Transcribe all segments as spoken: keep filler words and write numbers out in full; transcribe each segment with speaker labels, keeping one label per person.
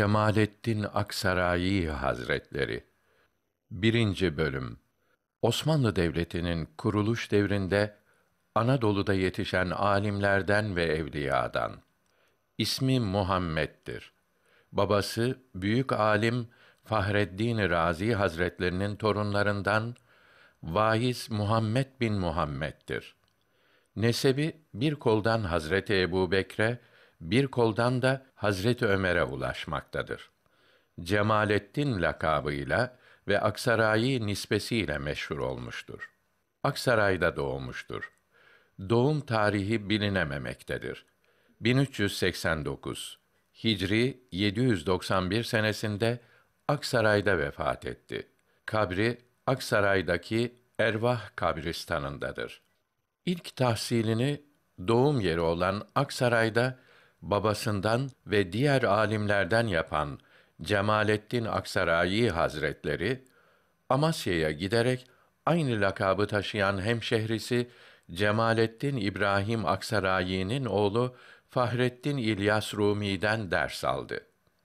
Speaker 1: Cemalettin Aksaray Hazretleri birinci. Bölüm Osmanlı Devleti'nin kuruluş devrinde Anadolu'da yetişen âlimlerden ve evliyadan. İsmi Muhammed'dir. Babası büyük âlim Fahreddin Razi Hazretlerinin torunlarından vaiz Muhammed bin Muhammed'dir. Nesebi bir koldan Hazreti Ebubekir'e, bir koldan da Hazreti Ömer'e ulaşmaktadır. Cemalettin lakabıyla ve Aksarayî nispesiyle meşhur olmuştur. Aksaray'da doğmuştur. Doğum tarihi bilinememektedir. bin üç yüz seksen dokuz Hicri yedi yüz doksan bir senesinde Aksaray'da vefat etti. Kabri Aksaray'daki Ervah kabristanındadır. İlk tahsilini doğum yeri olan Aksaray'da babasından ve diğer âlimlerden yapan Cemalettin Aksarayi Hazretleri, Amasya'ya giderek aynı lakabı taşıyan hemşehrisi Cemalettin İbrahim Aksarayi'nin oğlu Fahreddin İlyas Rumi'den ders aldı.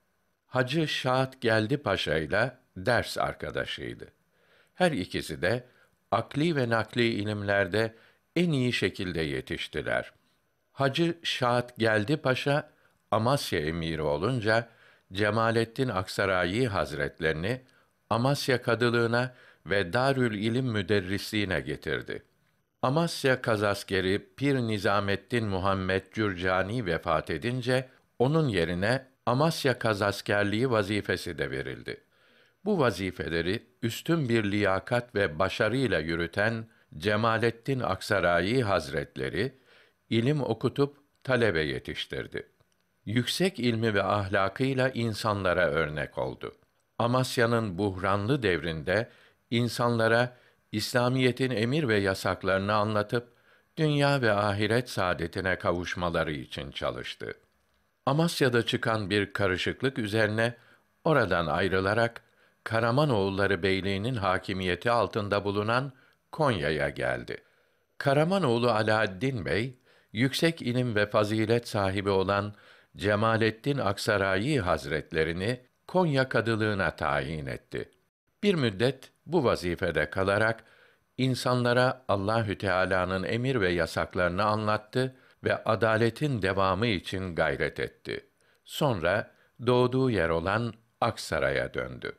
Speaker 1: Hacı Şahat Geldi Paşa ile ders arkadaşıydı. Her ikisi de akli ve nakli ilimlerde en iyi şekilde yetiştiler. Hacı Şahat Geldi Paşa Amasya emiri olunca Cemalettin Aksarayi Hazretlerini Amasya kadılığına ve Darül İlim müderrisliğine getirdi. Amasya kazaskeri Pir Nizamettin Muhammed Cürcani vefat edince onun yerine Amasya kazaskerliği vazifesi de verildi. Bu vazifeleri üstün bir liyakat ve başarıyla yürüten Cemalettin Aksarayi Hazretleri ilim okutup talebe yetiştirdi. Yüksek ilmi ve ahlakıyla insanlara örnek oldu. Amasya'nın buhranlı devrinde insanlara İslamiyetin emir ve yasaklarını anlatıp dünya ve ahiret saadetine kavuşmaları için çalıştı. Amasya'da çıkan bir karışıklık üzerine oradan ayrılarak Karamanoğulları Beyliği'nin hakimiyeti altında bulunan Konya'ya geldi. Karamanoğlu Alaaddin Bey, yüksek ilim ve fazilet sahibi olan Cemalettin Aksarayi Hazretlerini Konya kadılığına tayin etti. Bir müddet bu vazifede kalarak insanlara Allahü Teala'nın emir ve yasaklarını anlattı ve adaletin devamı için gayret etti. Sonra doğduğu yer olan Aksaray'a döndü.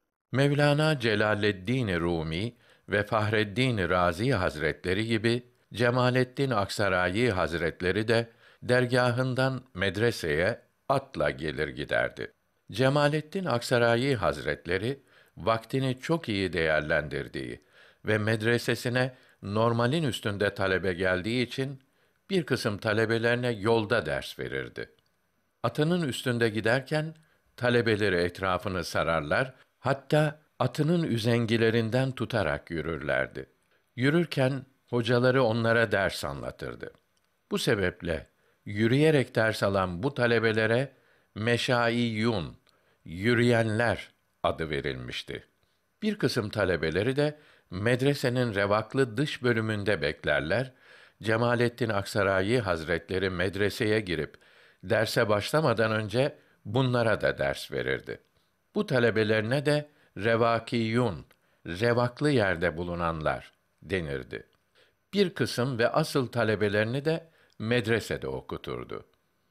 Speaker 1: Mevlana Celaleddin Rumi ve Fahreddin Razi Hazretleri gibi Cemalettin Aksarayi Hazretleri de dergâhından medreseye atla gelir giderdi. Cemalettin Aksarayi Hazretleri vaktini çok iyi değerlendirdiği ve medresesine normalin üstünde talebe geldiği için bir kısım talebelerine yolda ders verirdi. Atının üstünde giderken talebeleri etrafını sararlar, hatta atının üzengilerinden tutarak yürürlerdi. Yürürken hocaları onlara ders anlatırdı. Bu sebeple yürüyerek ders alan bu talebelere meşâiyyûn, yürüyenler adı verilmişti. Bir kısım talebeleri de medresenin revaklı dış bölümünde beklerler, Cemalettin Aksarayi Hazretleri medreseye girip derse başlamadan önce bunlara da ders verirdi. Bu talebelerine de revâkiyyûn, revaklı yerde bulunanlar denirdi. Bir kısım ve asıl talebelerini de medresede okuturdu.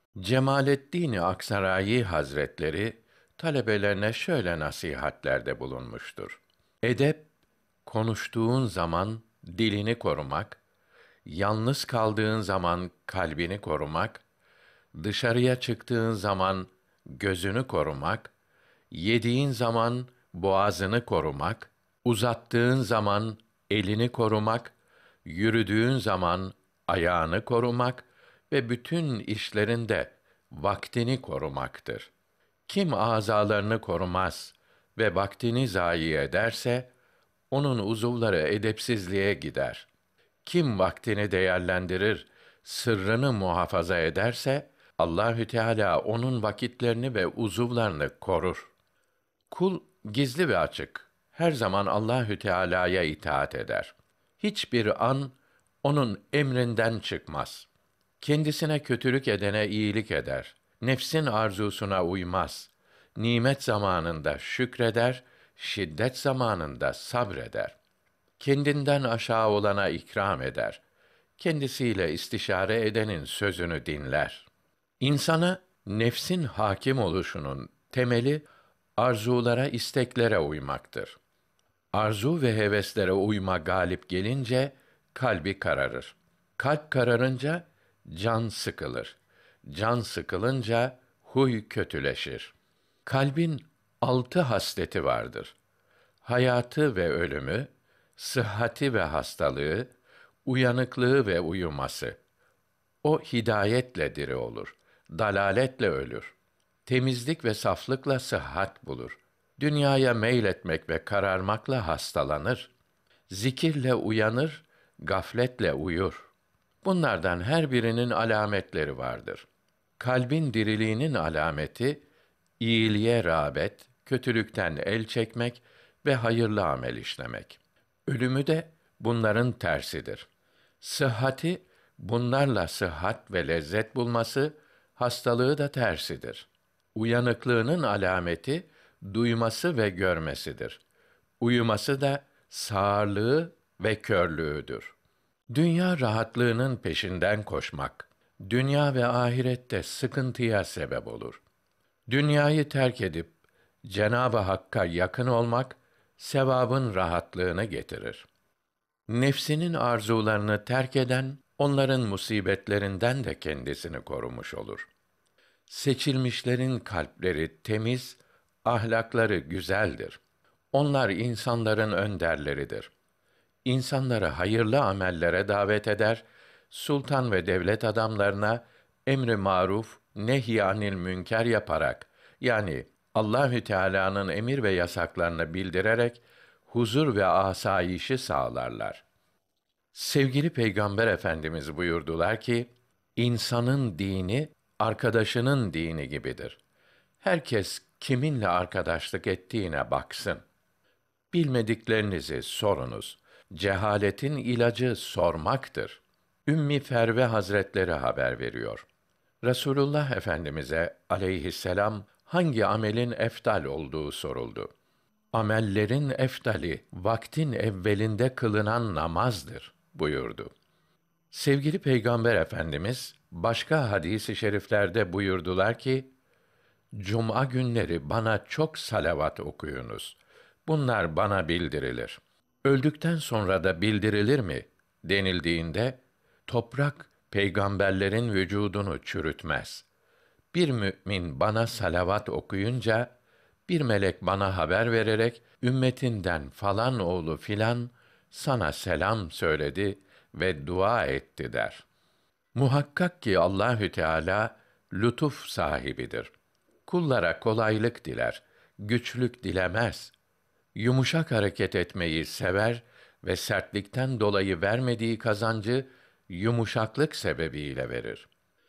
Speaker 1: Cemalettin Aksarayi Hazretleri talebelerine şöyle nasihatlerde bulunmuştur. Edep, konuştuğun zaman dilini korumak, yalnız kaldığın zaman kalbini korumak, dışarıya çıktığın zaman gözünü korumak, yediğin zaman boğazını korumak, uzattığın zaman elini korumak, yürüdüğün zaman ayağını korumak ve bütün işlerinde vaktini korumaktır. Kim azalarını korumaz ve vaktini zayi ederse, onun uzuvları edepsizliğe gider. Kim vaktini değerlendirir, sırrını muhafaza ederse, Allahü Teala onun vakitlerini ve uzuvlarını korur. Kul gizli ve açık her zaman Allahü Teala'ya itaat eder. Hiçbir an onun emrinden çıkmaz. Kendisine kötülük edene iyilik eder. Nefsin arzusuna uymaz. nimet zamanında şükreder, şiddet zamanında sabreder. Kendinden aşağı olana ikram eder. Kendisiyle istişare edenin sözünü dinler. İnsana nefsin hakim oluşunun temeli arzulara, isteklere uymaktır. Arzu ve heveslere uyma galip gelince kalbi kararır. Kalp kararınca can sıkılır. Can sıkılınca huy kötüleşir. Kalbin altı hasleti vardır: hayatı ve ölümü, sıhhati ve hastalığı, uyanıklığı ve uyuması. O hidayetle diri olur, dalaletle ölür. Temizlik ve saflıkla sıhhat bulur. Dünyaya meyletmek ve kararmakla hastalanır. Zikirle uyanır, gafletle uyur. Bunlardan her birinin alametleri vardır. Kalbin diriliğinin alameti, iyiliğe rağbet, kötülükten el çekmek ve hayırlı amel işlemek. Ölümü de bunların tersidir. Sıhhati, bunlarla sıhhat ve lezzet bulması, hastalığı da tersidir. Uyanıklığının alameti, duyması ve görmesidir. Uyuması da sağırlığı ve körlüğüdür. Dünya rahatlığının peşinden koşmak, dünya ve ahirette sıkıntıya sebep olur. Dünyayı terk edip Cenab-ı Hakk'a yakın olmak, sevabın rahatlığını getirir. Nefsinin arzularını terk eden, onların musibetlerinden de kendisini korumuş olur. Seçilmişlerin kalpleri temiz, ahlakları güzeldir. Onlar insanların önderleridir. İnsanları hayırlı amellere davet eder, sultan ve devlet adamlarına emri maruf, nehy anil münker yaparak, yani Allahü Teala'nın emir ve yasaklarını bildirerek huzur ve asayişi sağlarlar. Sevgili Peygamber Efendimiz buyurdular ki, insanın dini arkadaşının dini gibidir. Herkes kiminle arkadaşlık ettiğine baksın. Bilmediklerinizi sorunuz. Cehaletin ilacı sormaktır. Ümmi Ferve Hazretleri haber veriyor. Resulullah Efendimize aleyhisselam hangi amelin efdal olduğu soruldu. Amellerin efdali vaktin evvelinde kılınan namazdır buyurdu. Sevgili Peygamber Efendimiz başka hadis-i şeriflerde buyurdular ki, Cuma günleri bana çok salavat okuyunuz. Bunlar bana bildirilir. Öldükten sonra da bildirilir mi denildiğinde, toprak peygamberlerin vücudunu çürütmez. Bir mümin bana salavat okuyunca, bir melek bana haber vererek, ümmetinden falan oğlu filan sana selam söyledi ve dua etti der. Muhakkak ki Allahü Teala lütuf sahibidir. Kullara kolaylık diler, güçlük dilemez. Yumuşak hareket etmeyi sever ve sertlikten dolayı vermediği kazancı yumuşaklık sebebiyle verir.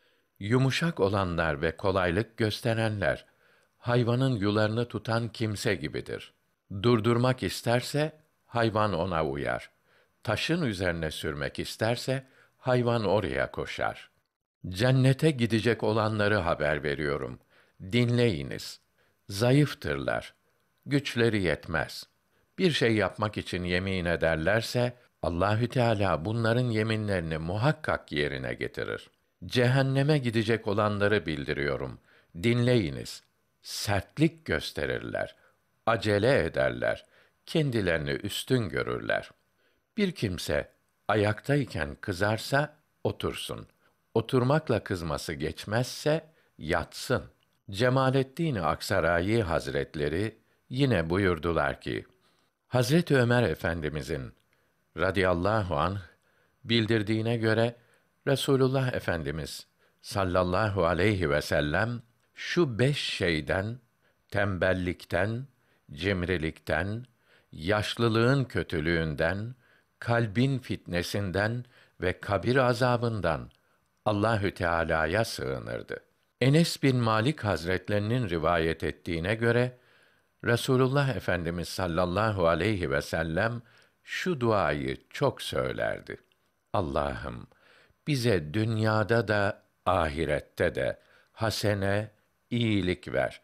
Speaker 1: Yumuşak olanlar ve kolaylık gösterenler, hayvanın yularını tutan kimse gibidir. Durdurmak isterse, hayvan ona uyar. Taşın üzerine sürmek isterse, hayvan oraya koşar. Cennete gidecek olanları haber veriyorum. Dinleyiniz. Zayıftırlar. Güçleri yetmez. Bir şey yapmak için yemin ederlerse, Allahü Teala bunların yeminlerini muhakkak yerine getirir. Cehenneme gidecek olanları bildiriyorum. Dinleyiniz. Sertlik gösterirler. Acele ederler. Kendilerini üstün görürler. Bir kimse ayaktayken kızarsa otursun. Oturmakla kızması geçmezse yatsın. Cemalettin Aksarai Hazretleri yine buyurdular ki, Hazreti Ömer Efendimizin radıyallahu anh bildirdiğine göre Resulullah Efendimiz sallallahu aleyhi ve sellem şu beş şeyden, tembellikten, cimrilikten, yaşlılığın kötülüğünden, kalbin fitnesinden ve kabir azabından Allahü Teala'ya sığınırdı. Enes bin Malik Hazretlerinin rivayet ettiğine göre Resulullah Efendimiz sallallahu aleyhi ve sellem şu duayı çok söylerdi. Allah'ım bize dünyada da ahirette de hasene, iyilik ver.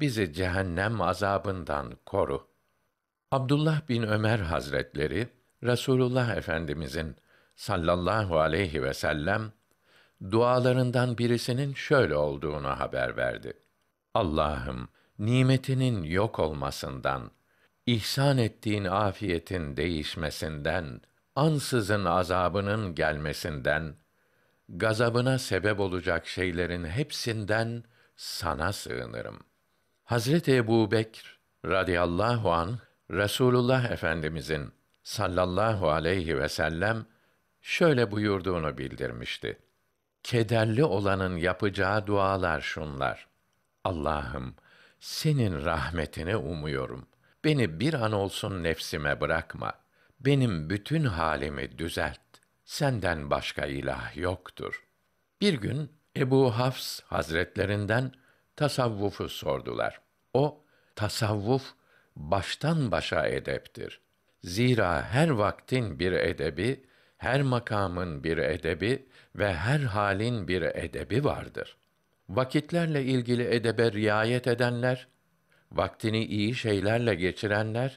Speaker 1: bizi cehennem azabından koru. Abdullah bin Ömer Hazretleri, Resulullah Efendimizin sallallahu aleyhi ve sellem dualarından birisinin şöyle olduğunu haber verdi. Allah'ım, nimetinin yok olmasından, ihsan ettiğin afiyetin değişmesinden, ansızın azabının gelmesinden, gazabına sebep olacak şeylerin hepsinden sana sığınırım. Hazreti Ebubekr radıyallahu an Resulullah Efendimizin sallallahu aleyhi ve sellem şöyle buyurduğunu bildirmişti. Kederli olanın yapacağı dualar şunlar: Allah'ım, senin rahmetini umuyorum. Beni bir an olsun nefsime bırakma. Benim bütün halimi düzelt. Senden başka ilah yoktur. Bir gün Ebu Hafs Hazretlerinden tasavvufu sordular. O, tasavvuf baştan başa edeptir. Zira her vaktin bir edebi, her makamın bir edebi ve her halin bir edebi vardır. Vakitlerle ilgili edebe riayet edenler, vaktini iyi şeylerle geçirenler,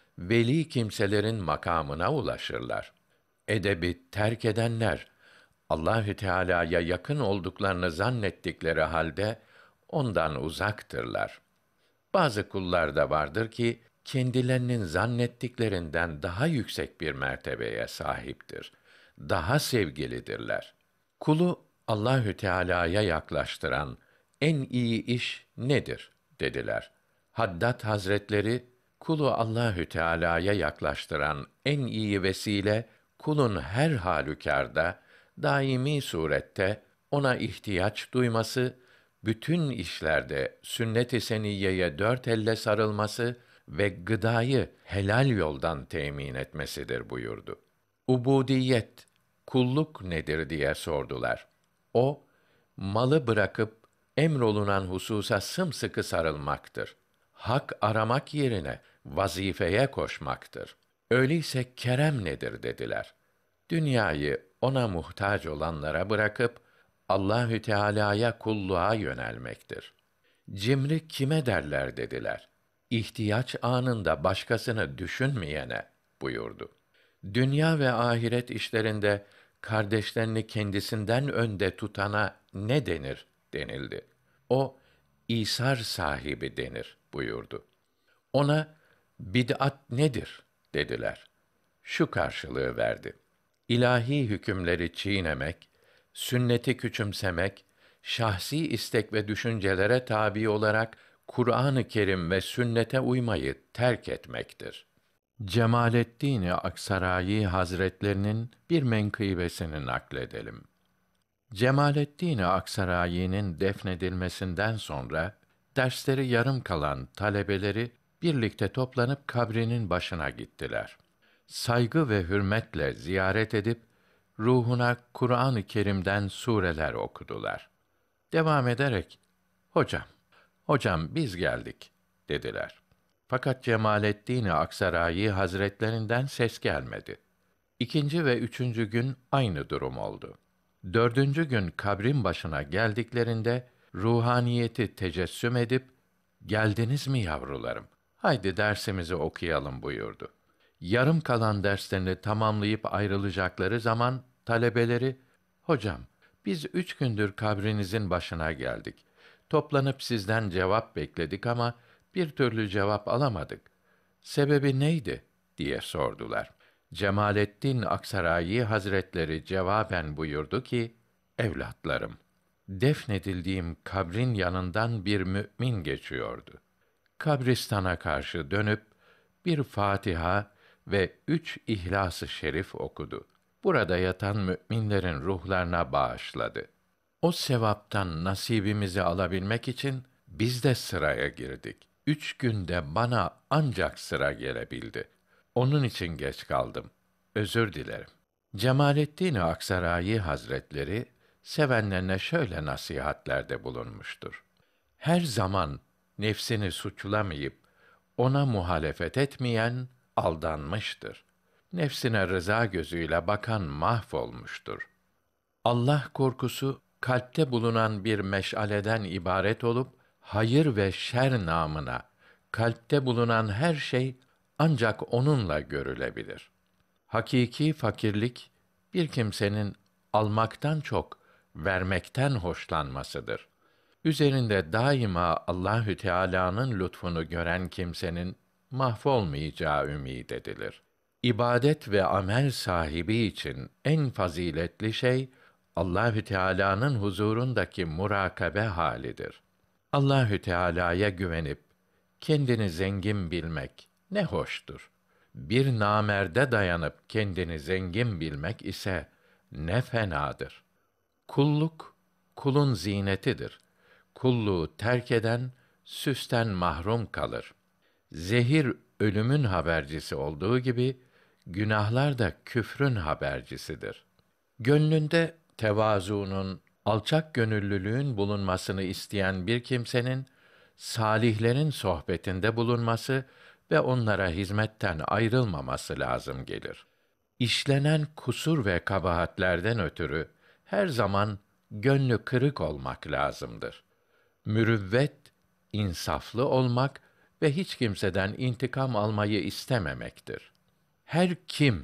Speaker 1: veli kimselerin makamına ulaşırlar. Edebi terk edenler, Allahü Teala'ya yakın olduklarını zannettikleri halde ondan uzaktırlar. Bazı kullar da vardır ki kendilerinin zannettiklerinden daha yüksek bir mertebeye sahiptir. Daha sevgilidirler. Kulu Allahü Teala'ya yaklaştıran en iyi iş nedir dediler. Haddad Hazretleri, kulu Allahü Teala'ya yaklaştıran en iyi vesile, kulun her halükarda, daimi surette ona ihtiyaç duyması, bütün işlerde sünnet-i seniyyeye dört elle sarılması ve gıdayı helal yoldan temin etmesidir buyurdu. Ubudiyet, kulluk nedir diye sordular. O, malı bırakıp emrolunan hususa sımsıkı sarılmaktır. Hak aramak yerine vazifeye koşmaktır. Öyleyse kerem nedir dediler. Dünyayı ona muhtaç olanlara bırakıp Allahü Teala'ya kulluğa yönelmektir. Cimri kime derler dediler. İhtiyaç anında başkasını düşünmeyene buyurdu. Dünya ve ahiret işlerinde kardeşlerini kendisinden önde tutana ne denir denildi. O, İsar sahibi denir buyurdu. Ona bid'at nedir dediler. Şu karşılığı verdi: İlahi hükümleri çiğnemek, sünneti küçümsemek, şahsi istek ve düşüncelere tabi olarak Kur'an-ı Kerim ve sünnete uymayı terk etmektir. Cemaleddin Aksarayi Hazretlerinin bir menkıbesini nakledelim. Cemaleddin Aksarayi'nin defnedilmesinden sonra dersleri yarım kalan talebeleri birlikte toplanıp kabrinin başına gittiler. Saygı ve hürmetle ziyaret edip ruhuna Kur'an-ı Kerim'den sureler okudular. Devam ederek, "Hocam, hocam biz geldik." dediler. Fakat Cemaleddin Aksarayi Hazretlerinden ses gelmedi. İkinci ve üçüncü gün aynı durum oldu. Dördüncü gün kabrin başına geldiklerinde ruhaniyeti tecessüm edip, "Geldiniz mi yavrularım? Haydi dersimizi okuyalım." buyurdu. Yarım kalan derslerini tamamlayıp ayrılacakları zaman talebeleri, "Hocam, biz üç gündür kabrinizin başına geldik. Toplanıp sizden cevap bekledik ama bir türlü cevap alamadık. Sebebi neydi?" diye sordular. Cemaleddin Aksarayi Hazretleri cevaben buyurdu ki, "Evlatlarım, defnedildiğim kabrin yanından bir mü'min geçiyordu. Kabristana karşı dönüp bir Fatiha ve üç İhlas-ı Şerif okudu. Burada yatan mü'minlerin ruhlarına bağışladı. O sevaptan nasibimizi alabilmek için biz de sıraya girdik. Üç günde bana ancak sıra gelebildi. Onun için geç kaldım. Özür dilerim." Cemaleddin Aksarayi Hazretleri sevenlerine şöyle nasihatlerde bulunmuştur. Her zaman nefsini suçlamayıp ona muhalefet etmeyen aldanmıştır. Nefsine rıza gözüyle bakan mahvolmuştur. Allah korkusu kalpte bulunan bir meşaleden ibaret olup hayır ve şer namına kalpte bulunan her şey ancak onunla görülebilir. Hakiki fakirlik bir kimsenin almaktan çok vermekten hoşlanmasıdır. Üzerinde daima Allahü Teala'nın lütfunu gören kimsenin mahvolmayacağı ümid edilir. İbadet ve amel sahibi için en faziletli şey Allahü Teala'nın huzurundaki murakabe halidir. Allahü Teala'ya güvenip kendini zengin bilmek ne hoştur. Bir namerde dayanıp kendini zengin bilmek ise ne fenadır. Kulluk kulun zinetidir. Kulluğu terk eden süsten mahrum kalır. Zehir ölümün habercisi olduğu gibi günahlar da küfrün habercisidir. Gönlünde tevazuunun, alçak gönüllülüğün bulunmasını isteyen bir kimsenin salihlerin sohbetinde bulunması ve onlara hizmetten ayrılmaması lazım gelir. İşlenen kusur ve kabahatlerden ötürü her zaman gönlü kırık olmak lazımdır. Mürüvvet, insaflı olmak ve hiç kimseden intikam almayı istememektir. Her kim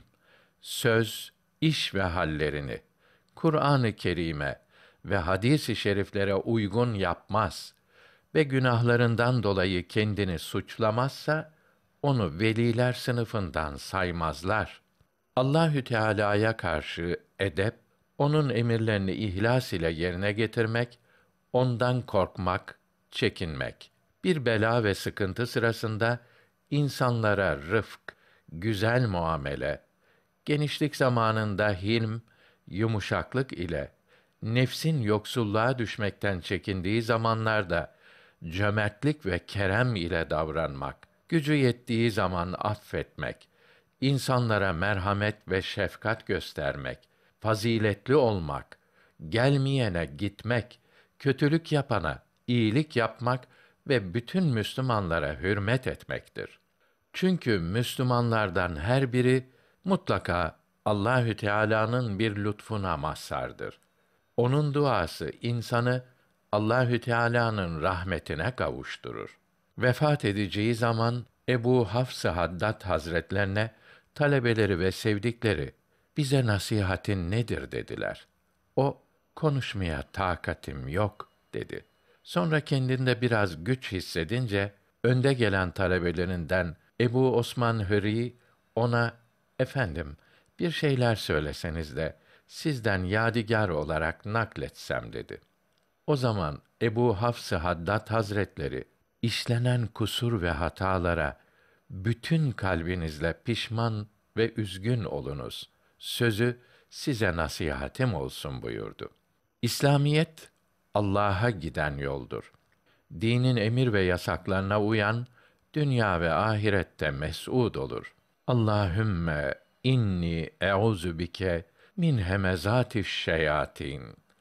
Speaker 1: söz, iş ve hallerini Kur'an-ı Kerim'e ve hadis-i şeriflere uygun yapmaz ve günahlarından dolayı kendini suçlamazsa onu veliler sınıfından saymazlar. Allahü Teala'ya karşı edep, onun emirlerini ihlas ile yerine getirmek, ondan korkmak, çekinmek. Bir bela ve sıkıntı sırasında insanlara rıfk, güzel muamele, genişlik zamanında hilm, yumuşaklık ile, nefsin yoksulluğa düşmekten çekindiği zamanlarda cömertlik ve kerem ile davranmak, gücü yettiği zaman affetmek, insanlara merhamet ve şefkat göstermek, faziletli olmak, gelmeyene gitmek, kötülük yapana iyilik yapmak ve bütün Müslümanlara hürmet etmektir. Çünkü Müslümanlardan her biri mutlaka Allahü Teala'nın bir lütfuna mazhardır. Onun duası insanı Allahü Teala'nın rahmetine kavuşturur. Vefat edeceği zaman Ebu Hafs-ı Haddad Hazretlerine talebeleri ve sevdikleri bize nasihatin nedir dediler. O konuşmaya takatim yok dedi. Sonra kendinde biraz güç hissedince önde gelen talebelerinden Ebu Osman Hırî ona efendim bir şeyler söyleseniz de sizden yadigar olarak nakletsem dedi. O zaman Ebu Hafs-ı Haddad Hazretleri işlenen kusur ve hatalara bütün kalbinizle pişman ve üzgün olunuz. Sözü size nasihatim olsun buyurdu. İslamiyet Allah'a giden yoldur. Dinin emir ve yasaklarına uyan dünya ve ahirette mes'ud olur. Allahümme inni e'uzu bike min hemezatiş şeyatin.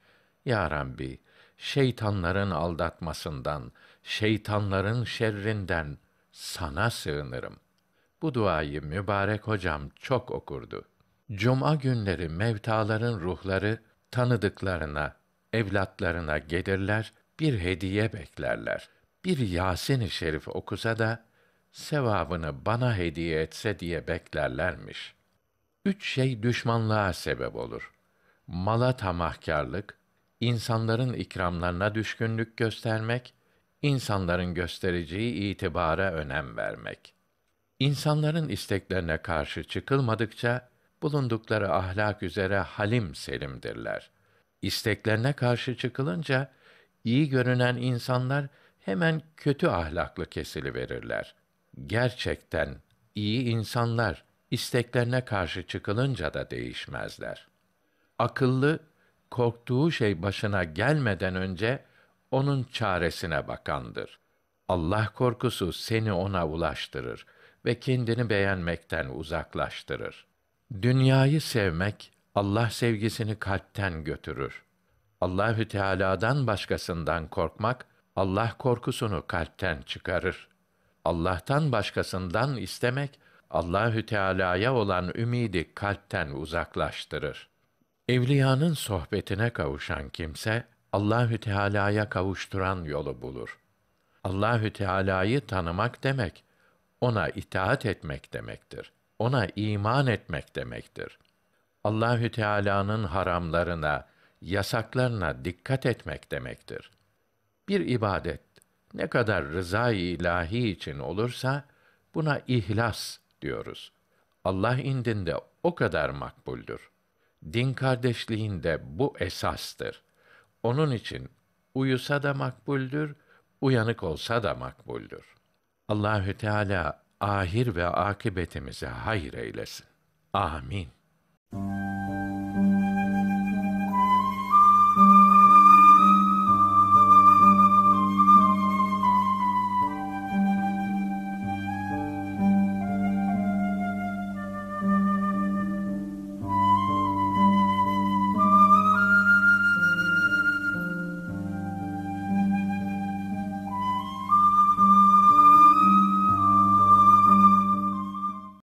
Speaker 1: Ya Rabbi, şeytanların aldatmasından, şeytanların şerrinden sana sığınırım. Bu duayı mübarek hocam çok okurdu. Cuma günleri mevtaların ruhları tanıdıklarına, evlatlarına gelirler, bir hediye beklerler. Bir Yasin-i Şerif okusa da sevabını bana hediye etse diye beklerlermiş. Üç şey düşmanlığa sebep olur. Mala tamahkârlık, insanların ikramlarına düşkünlük göstermek, insanların göstereceği itibara önem vermek. İnsanların isteklerine karşı çıkılmadıkça bulundukları ahlak üzere halim selimdirler. İsteklerine karşı çıkılınca iyi görünen insanlar hemen kötü ahlaklı kesiliverirler. Gerçekten iyi insanlar isteklerine karşı çıkılınca da değişmezler. Akıllı korktuğu şey başına gelmeden önce onun çaresine bakandır. Allah korkusu seni ona ulaştırır ve kendini beğenmekten uzaklaştırır. Dünyayı sevmek Allah sevgisini kalpten götürür. Allahü Teala'dan başkasından korkmak Allah korkusunu kalpten çıkarır. Allah'tan başkasından istemek Allahü Teala'ya olan ümidi kalpten uzaklaştırır. Evliyanın sohbetine kavuşan kimse Allahü Teala'ya kavuşturan yolu bulur. Allahü Teala'yı tanımak demek, ona itaat etmek demektir. Ona iman etmek demektir. Allahü Teala'nın haramlarına, yasaklarına dikkat etmek demektir. Bir ibadet ne kadar rızâ-i ilahi için olursa buna ihlas diyoruz. Allah indinde o kadar makbuldür. Din kardeşliğinde bu esastır. Onun için uyusa da makbuldür, uyanık olsa da makbuldür. Allahü Teala ahir ve akıbetimize hayır eylesin. Amin.